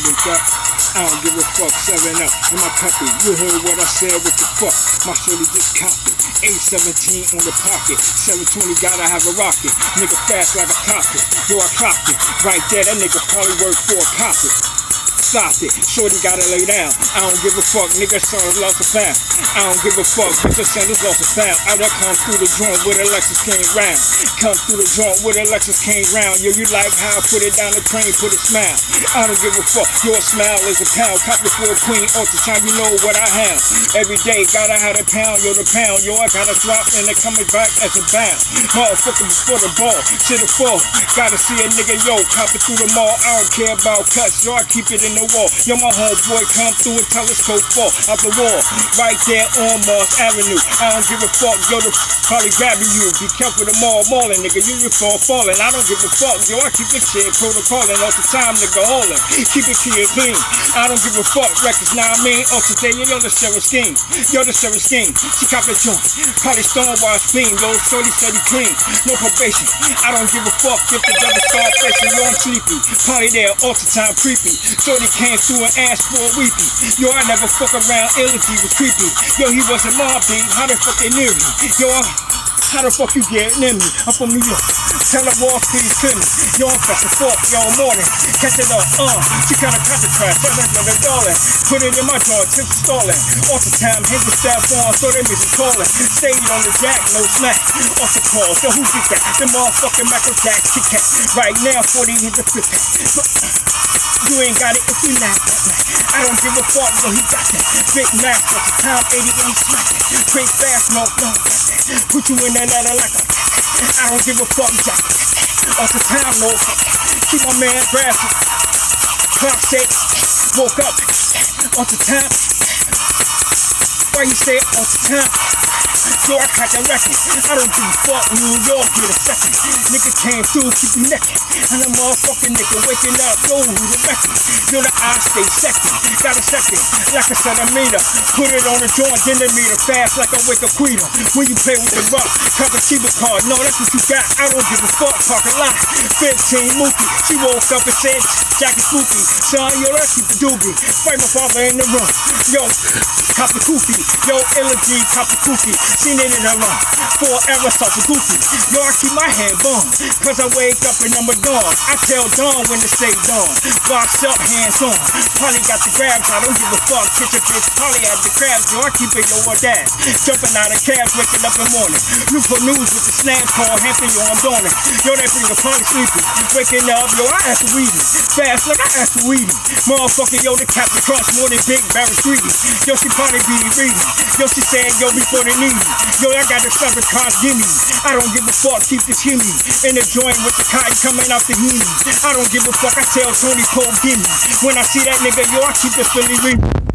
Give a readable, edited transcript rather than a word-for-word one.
with that. I don't give a fuck, 7 up in my puppy. You heard what I said, what the fuck? My shorty just copped it. 817 on the pocket. 720 gotta have a rocket. Nigga fast like a coppet. Yo, I clocked it. Right there, that nigga probably worth for a coppet. Stop it, shorty gotta lay down. I don't give a fuck, nigga son lost a pound. I don't give a fuck, nigga son lost a pound. I done come through the joint with a Lexus came round. Come through the joint with a Lexus came round. Yo, you like how I put it down the train, put a smile. I don't give a fuck, your smile is a pound. Cop it for a queen, all the time you know what I have. Every day, gotta have a pound, yo the pound. Yo, I gotta drop and they coming back as a bound. Motherfucker before the ball, shit a fall. Gotta see a nigga, yo, cop it through the mall. I don't care about cuts, yo, I keep it in the wall. Yo, my homeboy come through and telescope fall out the wall. Right there on Mars Avenue. I don't give a fuck, yo, the probably grabbing you. Be careful the mauling, nigga. You fall falling. I don't give a fuck, yo. I keep it shit protocoling all the time, nigga, hauling. Keep it clean. I don't give a fuck, records, now I mean. All today, yo, the Sarah scheme. Yo, the Sarah scheme. She cop it joint. Probably stonewashed clean. Yo, shorty said he clean. No probation. I don't give a fuck if the devil start facing. Yo, I'm sleepy. Probably there all the time creepy. Shorty came through and asked for a weepy. Yo, I never fuck around ill if he was creepy. Yo, he wasn't mob beat. How the fuck they near me? Yo, how the fuck you get near me? I'm from New York. Tell the wall, please kill me. Yo, I'm fast as fuck. Yo, morning. Catch it up. She kinda cut the trash. Tell them they're darling. Put it in my jaw. Tips stalling. All the time. Hit the staff on. So they music calling. Stayed on the jack. No smack. Off the call. So who did that? The motherfucking Michael Jack. Kit Kat. Right now, 40 hit the 50. You ain't got it if you not. I don't give a fuck, yo, he got that. Big Mac, at the time, 88 smack it. Quick fast, no, put you in that ladder like a I don't give a fuck, jack. All the time, no. See my man, grass. Clock shake. Woke up. All the time. Why you say all the time? Yo, I caught that record. I don't give a fuck, New York, get a second. Nigga came through, keep me naked. And a motherfucking nigga waking up, yo, who the record? Yo, the eye stay second. Got a second, like a centimeter. Put it on the joint, then the meter. Fast like a wicked queen. When you play with the rock, cover Cuba card. No, that's what you got. I don't give a fuck, park a lot. 15 Mookie. She woke up and said, Jackie Spooky. Son, yo, let's keep the doobie. Fight my father in the room. Yo, cop the koofy. Yo, Illigy, cop the koofy. Seen it in her run. Forever start the goofy. Yo, I keep my head bum. Cause I wake up and I'm a dog. I tell Dawn when to say Dawn. Box up, hands on. Polly got the grabs. I don't give a fuck. Kitchen bitch. Polly had the crabs. Yo, I keep it yo or that. Jumping out of cabs, waking up in the morning. Newport News with the snap call. Hampton, yo, I'm doing it. Yo, that bring a Polly sleepy. Waking up, yo, I ask for weedy. Fast like I ask for weedy. Motherfucker, yo, the Captain Crunch more than Big Barry Streety. Yo, she probably be reading. Yo, she said, yo, before they need me. Yo, I got the 7 cars, gimme. I don't give a fuck, keep the chimney. In the joint with the cotton coming out the heat. I don't give a fuck, I tell Tony Cole, gimme. When I see that nigga, yo, I keep the Philly ring.